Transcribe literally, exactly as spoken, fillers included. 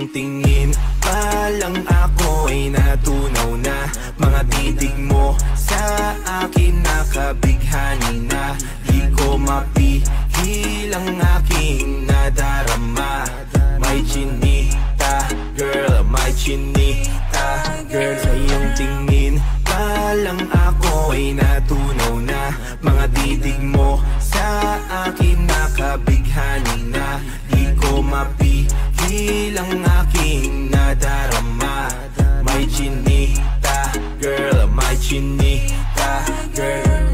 iyong tingin pa lang ako ay natunaw na. Mga titig mo sa akin nakabighani na. Di ko mapihil ang aking nadarama. May chinita, girl, may chinita, girl. Sa iyong tingin pa lang ako ay natunaw na. Mga titig mo sa akin nakabighani na. Di ko mapihil ang aking nadarama. May chinita, girl, may chinita, girl.